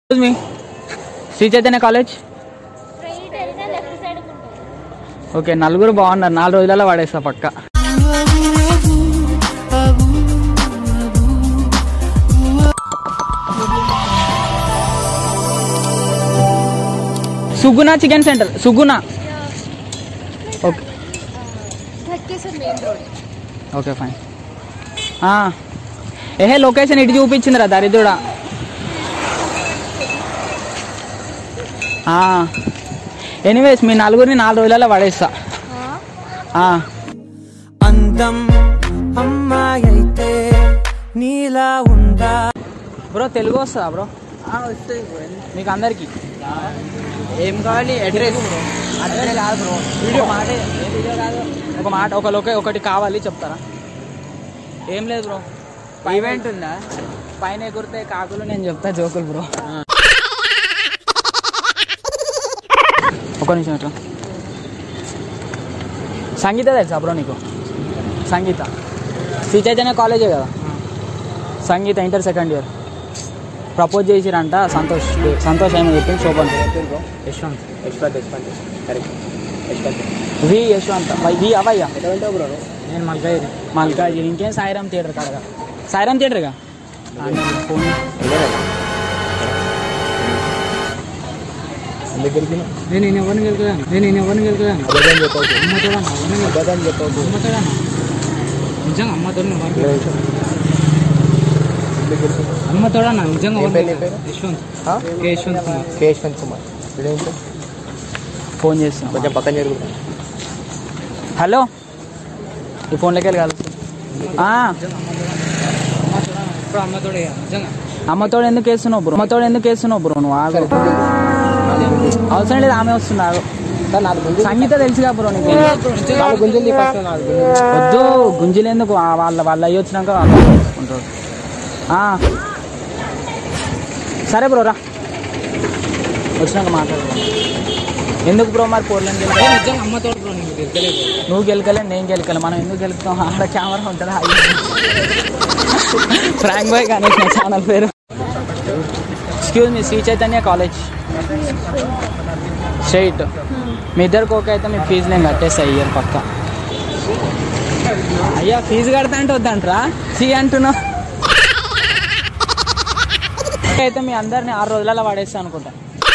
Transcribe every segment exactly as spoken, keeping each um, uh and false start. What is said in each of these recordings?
మీ Shri Chaitanya college. Okay, నలుగురు బాగున్నారు. నాలుగు రోజులలో వాడేస్తా పక్క. Suguna chicken centre. Suguna. Okay okay fine. ఏహే లొకేషన్ ఇటు చూపించిందిరా దరిద్రుడా. ఎనీవేస్ మీ నలుగురిని నాలుగు రోజులలో పడేస్తా. అందం అమ్మాయితే నీలా ఉందా బ్రో? తెలుగు వస్తుందా బ్రో? వస్తుంది మీకు అందరికి. ఏం కావాలి? అడ్రస్. అడ్రస్ కాదు బ్రో, వీడియో మాట. వీడియో కాదు, ఒక మాట ఒక లొకే ఒకటి కావాలి చెప్తారా? ఏం లేదు బ్రో, ఈవెంట్ ఉందా? పైన ఎగురితే కాకులు నేను చెప్తా జోకులు బ్రో. ఒక నిమిషం ఇట్లా. సంగీత తెలుసా బ్రో నీకు? సంగీత శ్రీ చైతన్య కాలేజే కదా. Sangeetha inter second year propose చేసిరంట. సంతోష్ సంతోష్ ఏమో చెప్పింది. శోభన్ యశ్వంత్. యశ్వంత్ యశ్వంత్ కరెక్ట్. యశ్వంత్ వి యశ్వంత్ వి అవయ్యా. బ్రో నేను మల్కాజిరి. మల్కాజిరి. ఇంకేం సాయిరామ్ థియేటర్ కాడగా. సాయిరామ్ థియేటర్గా ఫోన్ నేను నేను ఎవరిని గెలుకుదాను. నేను నేను ఎవరిని గెలుకుదాను. అమ్మతోడా అమ్మతోడా నిజంగా అమ్మతో అమ్మతోడా నిజంగా. యశ్వంత్ యశ్వంత్ కుమార్. యశ్వంత్ కుమార్ ఫోన్ చేస్తాను కొంచెం పక్కన జరుగుతుంది. హలో, ఈ ఫోన్లోకి వెళ్ళి కాదు. అమ్మతోడు ఎందుకు వేస్తున్నావు బ్రో? అమ్మతోడు ఎందుకు వేస్తున్నావు బ్రో? నువ్వు ఆగు. అవసరం లేదు, ఆమె వస్తున్నాడు. సంగీత తెలుసుగా బ్రో నీకు. వద్దు గుంజులు ఎందుకు? వాళ్ళ వాళ్ళు అయ్యి వచ్చినాక తీసుకుంటారు. సరే బ్రో రా, వచ్చినాక మాట్లాడు. ఎందుకు బ్రో మరి పోర్లేని గెలికా? అమ్మతో బ్రో నువ్వు గెలకలే, నేను గెలకలే. మనం ఎందుకు గెలుపుతాం? ఆడ కెమెరా ఉంటుందా? ఫ్రాంక్ బాయ్ కానీ నా ఛానల్ పేరు. Excuse me, Shri Chaitanya college straight. మీ ఇద్దరికి ఓకే అయితే మీ ఫీజు నేను కట్టేస్తా ఇయర్ పక్క. అయ్యా ఫీజు కడతా అంటే వద్దంటరా? సి అంటున్నా. అయితే మీ అందరిని ఆరు రోజులలో వాడేస్తా అనుకుంటా.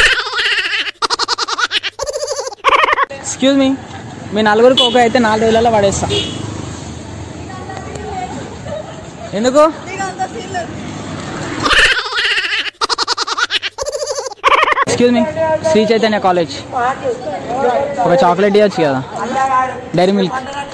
ఎక్స్క్యూజ్ మీ, మీ నలుగురికి ఓకే అయితే నాలుగు రోజులలో వాడేస్తా. ఎందుకు? Excuse me, Shri Chaitanya college ఒక చాక్లెట్ ఇవ్వచ్చు కదా, డైరీ మిల్క్.